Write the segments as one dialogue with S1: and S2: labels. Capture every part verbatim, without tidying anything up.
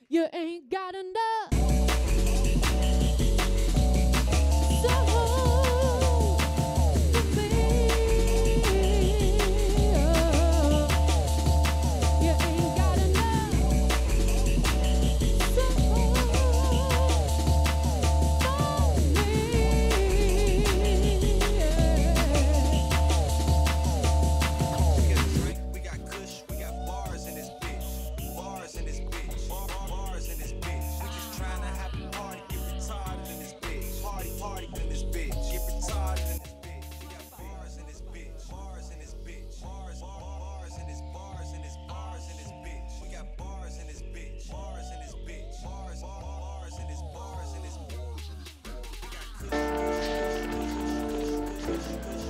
S1: You ain't got enough. So for me, you ain't got enough. So for me,
S2: we got drink, we got kush, we got bars in this bitch, bars in this bitch, bar, bar, bars in this bitch. We just trying to have a party, get retarded in this bitch, party, party in this bitch, get retarded in this bitch. We got bars in this bitch, bars in this bitch, bars, bar, bars in this, bars in this, bars in this bitch. We got bars in this bitch, bars in this bitch, bars, bar, bars in this, bars in this. We got kush, kush, kush, kush, kush,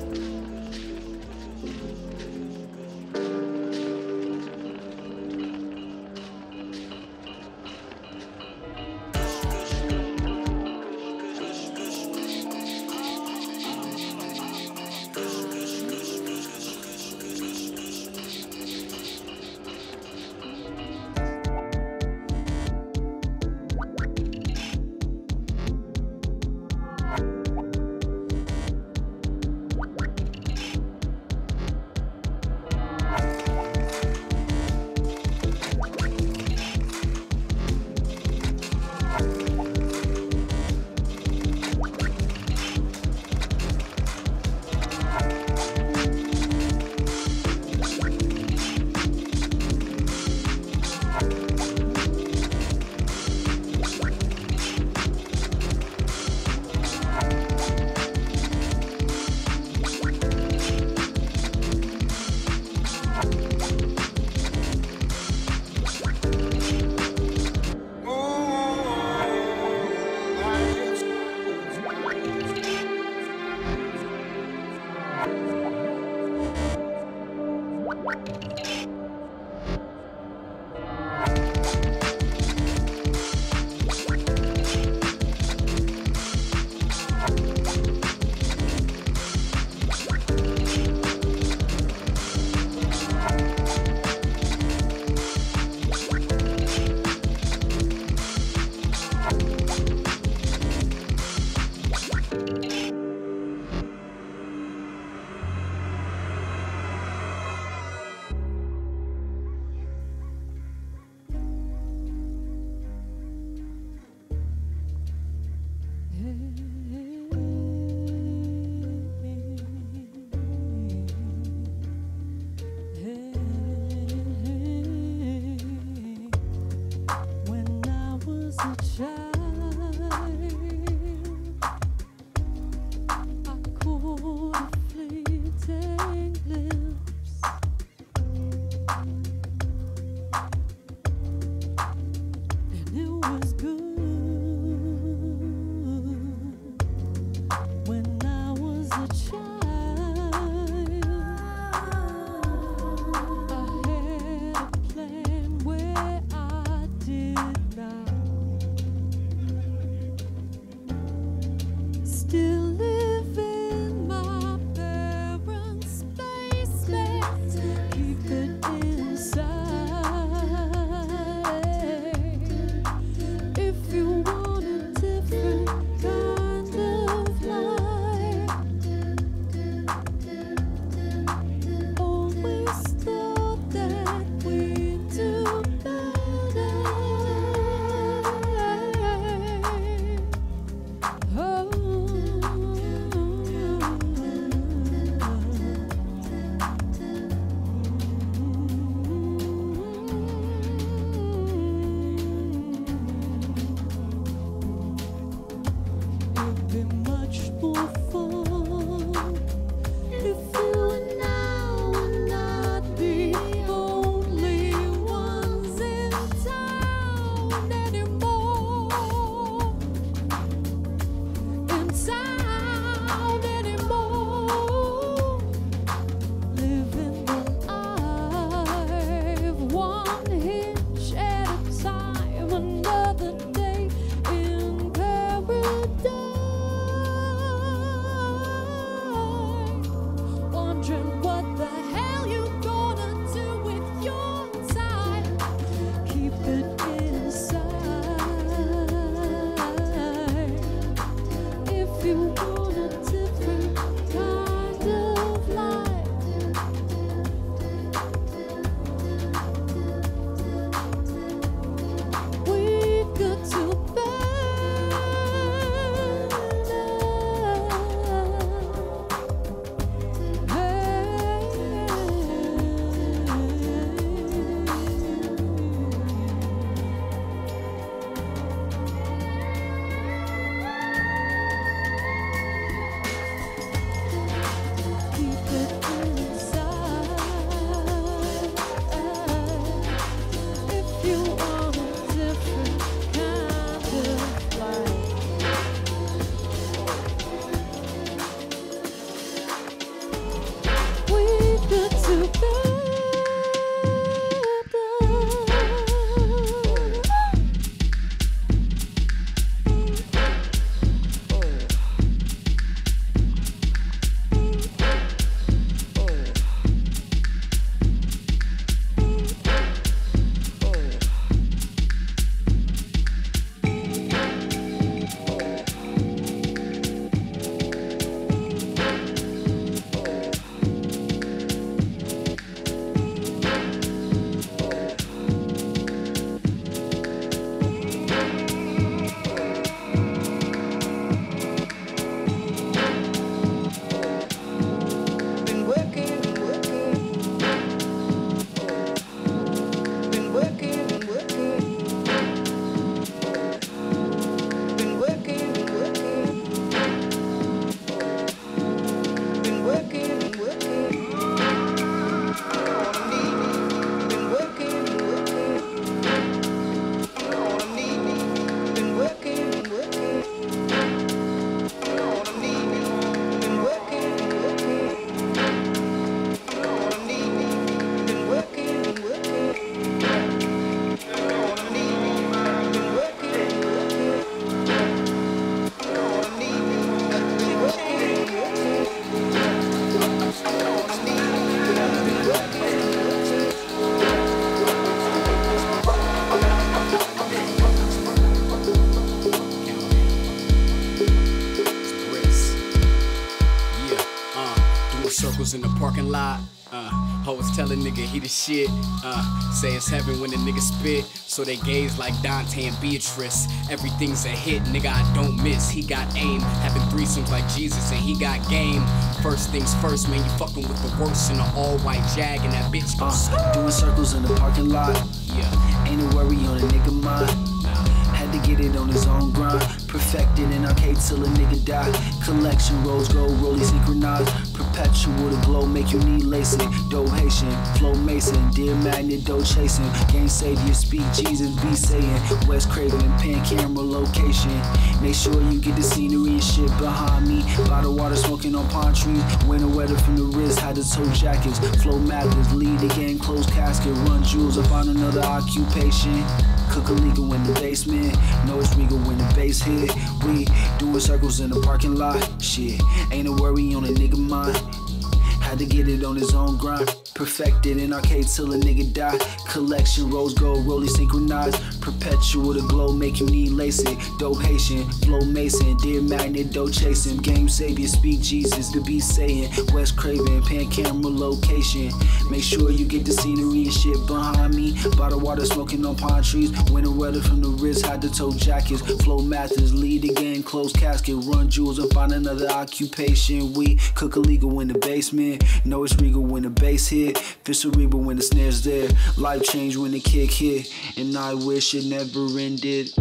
S3: circles in the parking lot. Uh, hoes tell a nigga he the shit. Uh, say it's heaven when the nigga spit. So they gaze like Dante and Beatrice. Everything's a hit, nigga, I don't miss. He got aim, having threesomes like Jesus, and he got game. First things first, man, you fucking with the worst in an all-white Jag, and that bitch goes
S4: uh, doing circles in the parking lot.
S3: Yeah,
S4: ain't no worry on a nigga mind. Had to get it on his own grind. Perfected in arcade till a nigga die. Collection rolls gold, rollie synchronized. Perpetual to glow, make you need lacing. Dough Haitian, flow Mason, dear magnet, dough chasing. Game savior, speak Jesus, be saying. West Craven, pan camera location. Make sure you get the scenery and shit behind me. Bottle water smoking on palm trees. Winter weather from the wrist, had to toe jackets. Flow Mathers, lead the game, close casket. Run jewels up on another occupation. Cook a legal in the basement. Know it's regal when the bass hit. We doing circles in the parking lot. Shit, ain't a worry on a nigga mind. Had to get it on his own grind. Perfected in arcade till a nigga die. Collection rose gold, rollie synchronized. Perpetual to glow, make you need lacing. Dough Haitian, flow Mason, dear magnet, dough chasing. Game savior, speak Jesus, to be saying. West Craven, pan camera location. Make sure you get the scenery and shit behind me. Bottle water smoking on pine trees. Winter weather from the wrist, hide to toe jackets. Flow Mathers, lead the game, close casket. Run jewels and find another occupation. We cook illegal in the basement. Know it's regal when the bass hit. Feel cerebral when the snare's there. Life change when the kick hit. And I wish it never ended.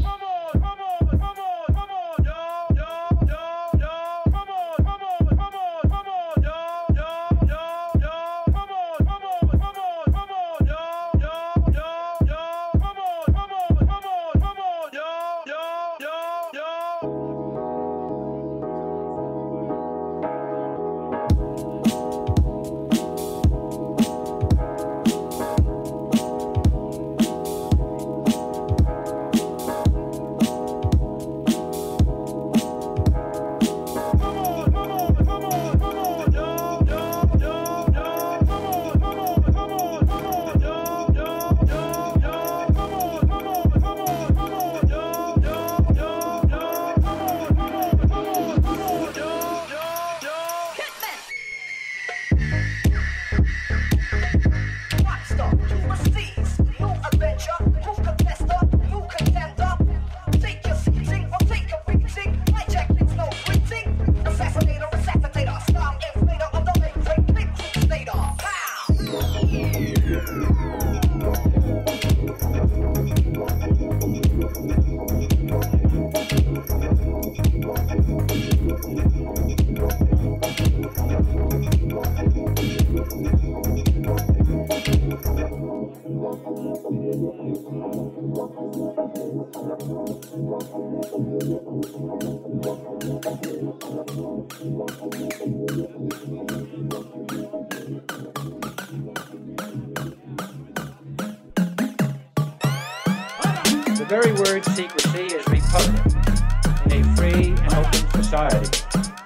S5: The very word secrecy is repugnant in a free and open society.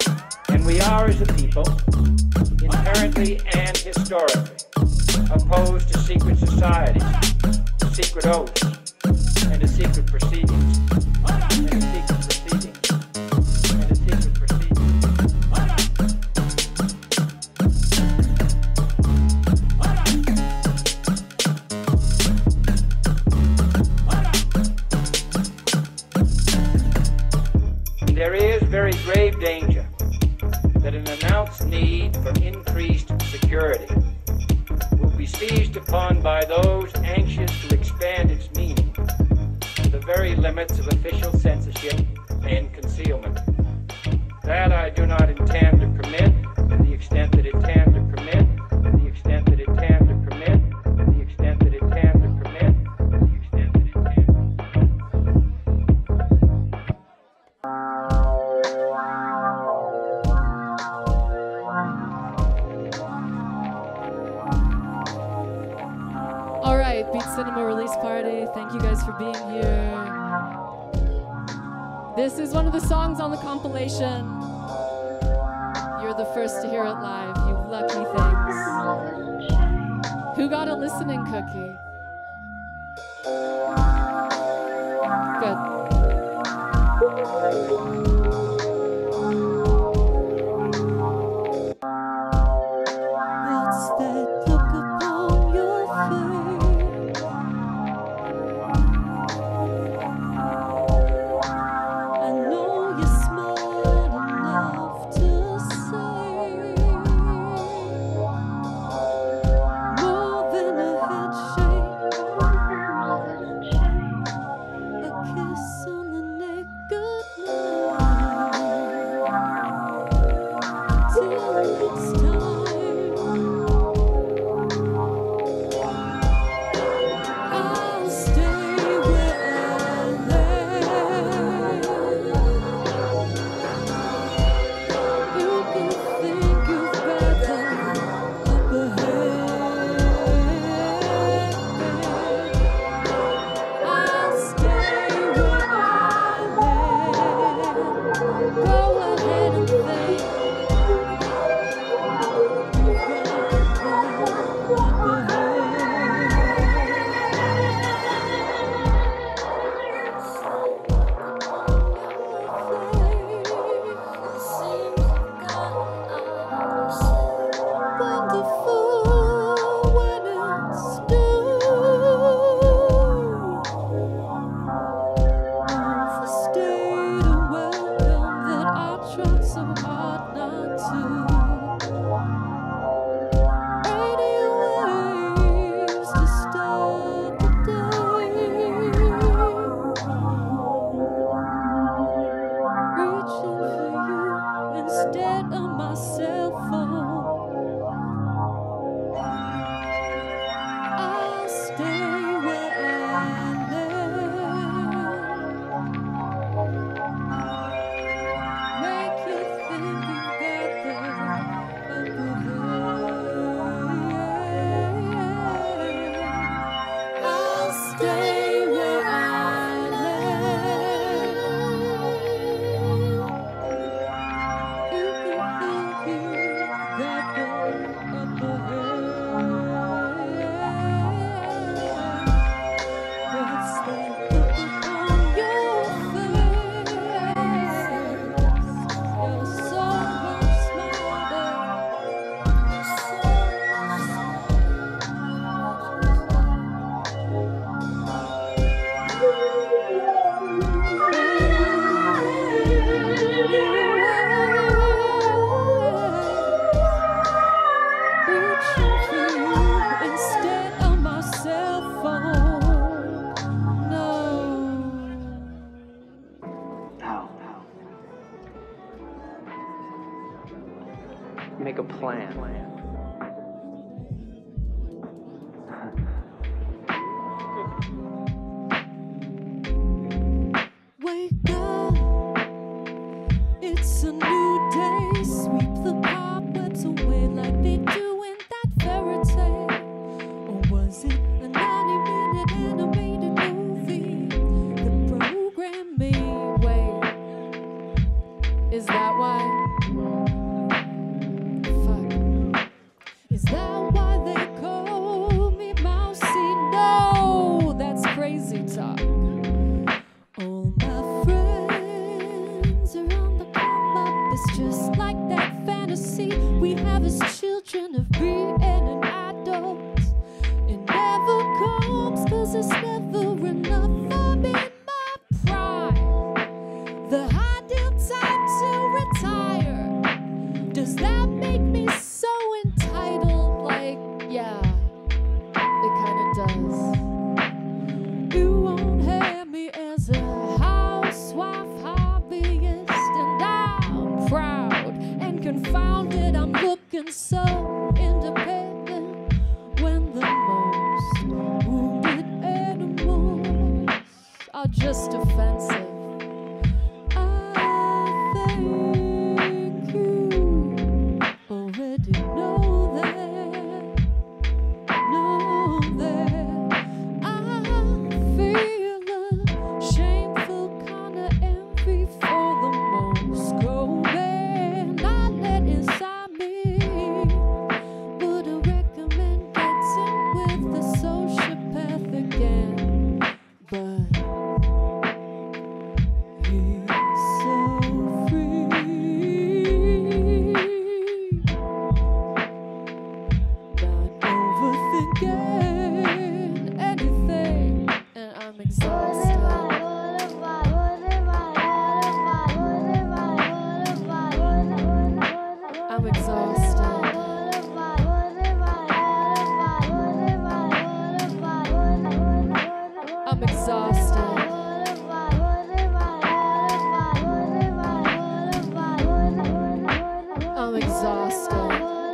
S5: And we are, as a people, inherently and historically opposed to secret societies, to secret oaths, and to secret proceedings, and to secret proceedings, and to secret proceedings. There is very grave danger that an announced need for increased security will be seized upon by those anxious to expand its meaning to the very limits of official censorship and concealment. That I do not intend to permit, to the extent that it can to permit, to the extent that it can to permit, to the extent that it can to permit, to the extent that it can.
S1: All right, Beat Cinema release party. Thank you guys for being here. This is one of the songs on the compilation. You're the first to hear it live, you lucky things. Who got a listening cookie? Good.
S6: plan.
S1: Wake up, it's a new day. Sweep the cobwebs away like they do in that fairy tale. Or was it a ninety minute animated movie that programmed me? Wait, is that why? Fuck. Is that why they call me Mousey? No, that's crazy talk. All my friends are on the come up. It's just like that fantasy we have as children of being an adult. It never comes, cause it's never enough. I'm in my prime, the ideal time to retire. Does that make me so entitled? Like, yeah, it kinda does. You won't have me as a housewife hobbyist, and I'm proud and confounded. I'm looking so independent when the most wounded animals are just offensive. I think you already know that, know that. I feel a shameful kind of envy for the most cold man I let inside me. Would I recommend getting with the sociopath again? But he's so free. Not overthinking anything, and I'm exhausted. I'm exhausted. I'm exhausted. I'm exhausted.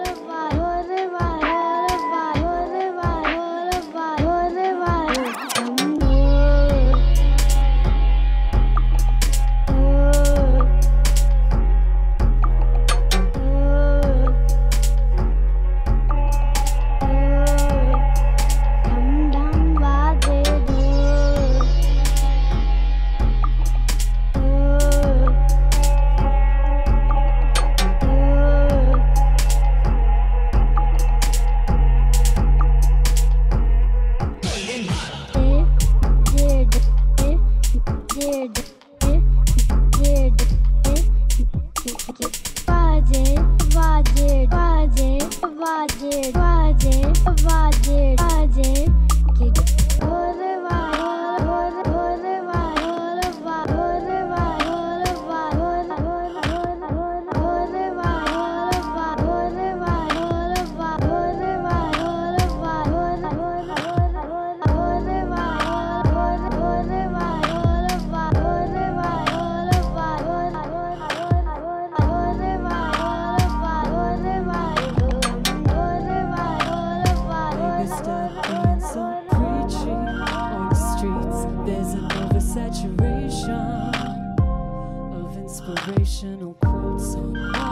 S1: Inspirational quotes on my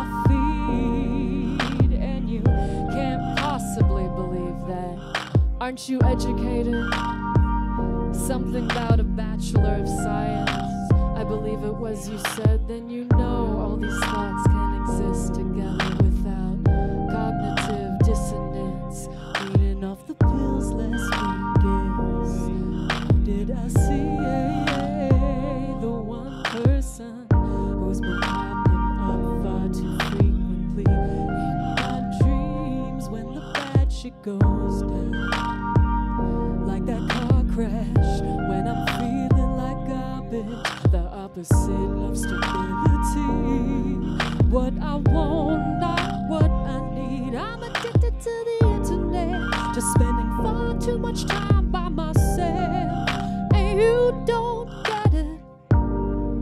S1: feed, and you can't possibly believe that. Aren't you educated? Something about a bachelor of science, I believe it was you said. Then you know all these thoughts can exist together without cognitive dissonance. Weaning off the pills last week is, did I see the one person who's been popping up far too frequently in my dreams when the bad shit goes down? Like that car crash when I'm feeling like garbage, the opposite of stability. What I want, not what I need. I'm addicted to the internet, just spending far too much time by myself, and you don't get it.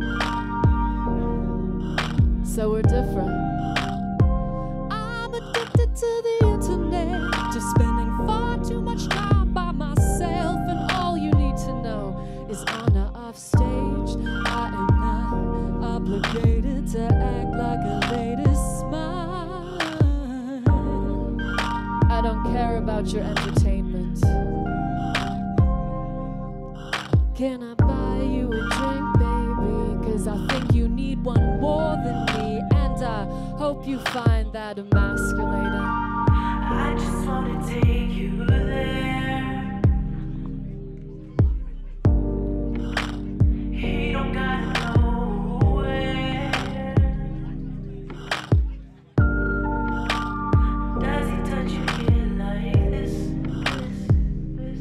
S1: So we're different. I'm addicted to the internet, to spending far too much time by myself. And all you need to know is on or off stage, I am not obligated to act like a lady smile. I don't care about your entertainment. Can I buy you a drink, baby? Cause I think you need one more than me, and I hope you find that emasculating.
S6: I just wanna take you there. You don't gotta know where. Does he touch you here like this, this, this?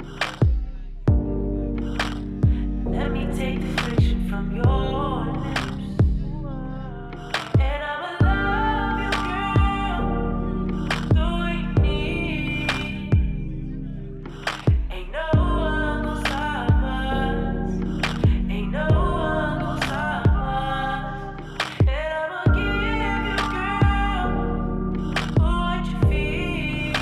S6: Let me take the friction from your lips, and I'ma love you, girl, the way you need. Ain't no one gonna stop us. Ain't no one gonna stop us. And I'ma give you, girl, what you feel.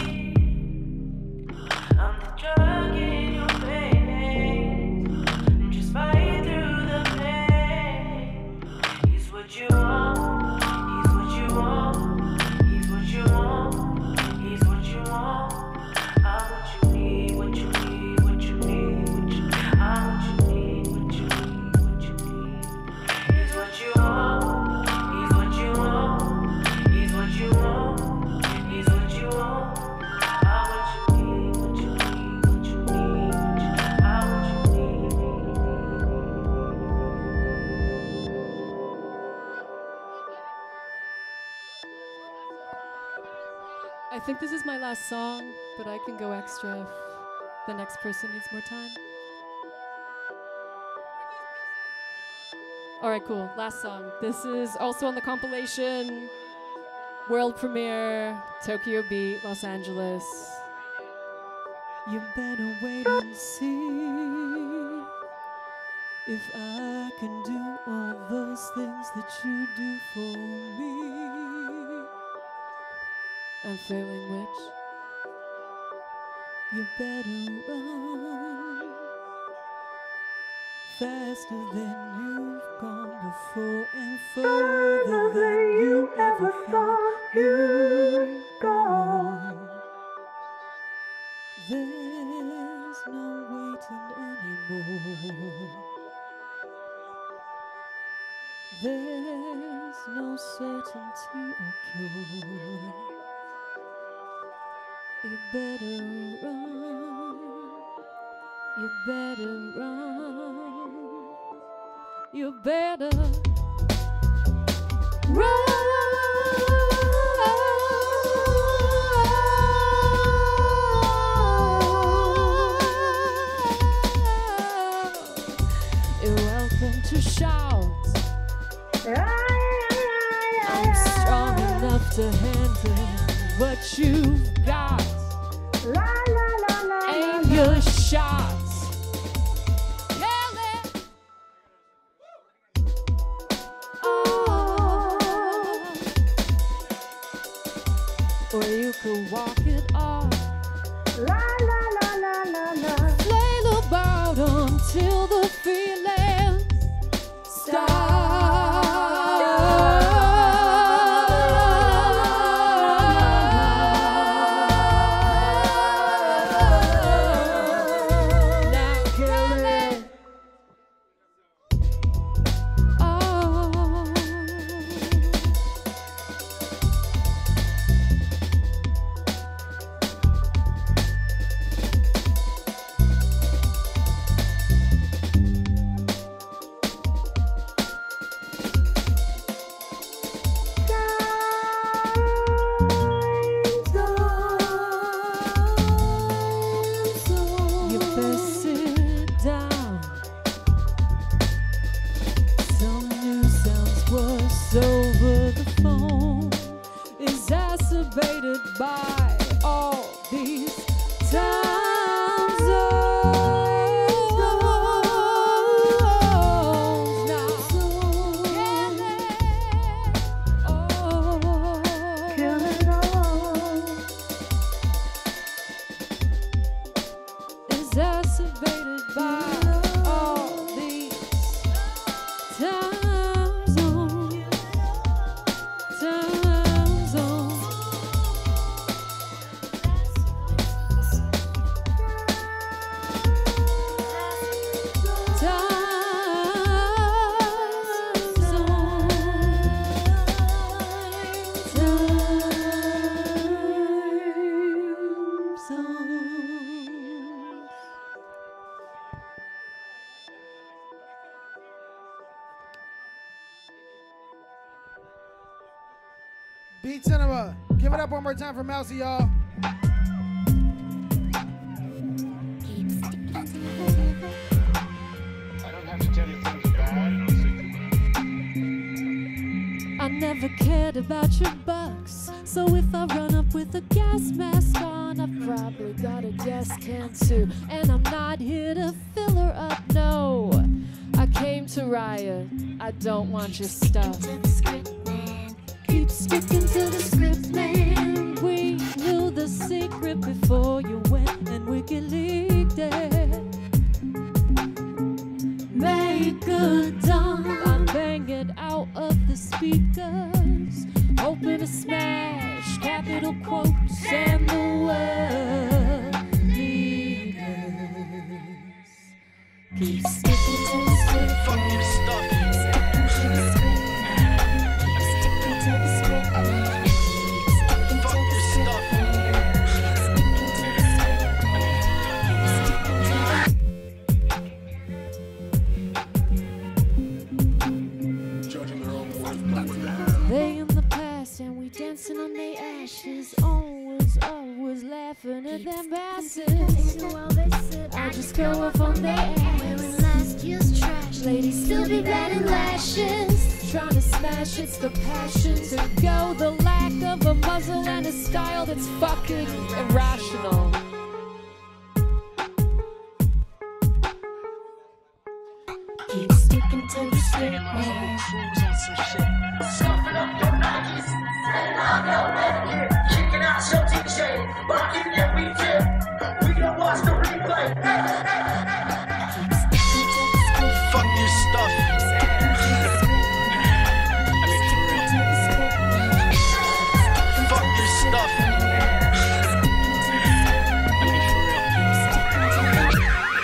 S6: I'm the drug in your veins. Just fight through the pain. He's what you want. He's what you want. He's what you want. He's what you want. I'm what you need. What you need. What you need. What you. I'm what you need. What you need. What you need. He's what you want. He's what you want. He's what you want. He's what you want. I'm what you need. What you need. What you need. What you. I'm what you need.
S1: I think this is my last song, but I can go extra if the next person needs more time. All right, cool. Last song. This is also on the compilation. World premiere, Tokyo Beat, Los Angeles. You better wait and see if I can do all those things that you do for me. I'm failing which? You better run faster than you've gone before and further than you ever thought you'd go. There's no waiting anymore. There's no certainty or cure. You better run, you better run, you better run. You're welcome to shout. I'm strong enough to handle what you've got. Aim your shots. Kill it. Oh. Or you could walk it off. Flail about until the feeling over the phone, exacerbated by all these time zones. Now, kill it, oh, kill it all. exacerbated by all these time zones, time zones.
S7: Beat Cinema. Give it up one more time for Mousey, y'all.
S2: I don't have to tell you things are bad.
S1: I never cared about your bucks, so if I run up with a gas mask on, I've probably got a gas can too. And I'm not here to fill her up, no. I came to riot, I don't want your stuff. Keep sticking to the script, man. We knew the secret before you went and wiki leaked it. Make a dump. I'm banging out of the speakers, hoping to smash capital quotes and the word leaders. Keep sticking to the script.
S2: Fuck your stuff.
S1: They in the past and we dancing on their ashes. Always, always laughing at them bastards. I just go off on their ass.
S8: Last year's trash.
S1: Ladies still be batting lashes. Trying to smash, it's the passion to go. The lack of a muzzle and a style that's fucking irrational.
S8: Keep sticking to the script, man.
S9: Stuffing up your Nikes, and I'm your man. Kicking out your t-shirt, rocking every tip. We can watch the replay.
S2: Fuck your stuff. I mean, for real. Fuck your stuff. I mean, for real.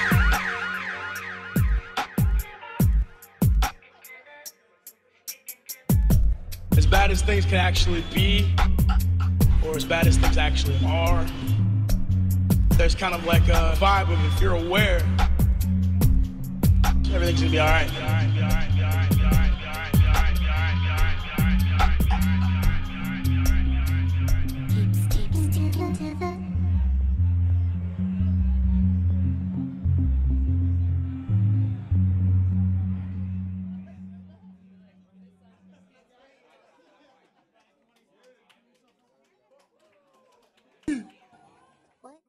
S2: As bad as things can actually be, or as bad as things actually are, there's kind of like a vibe of if you're aware, everything's gonna be alright. Be alright, be alright.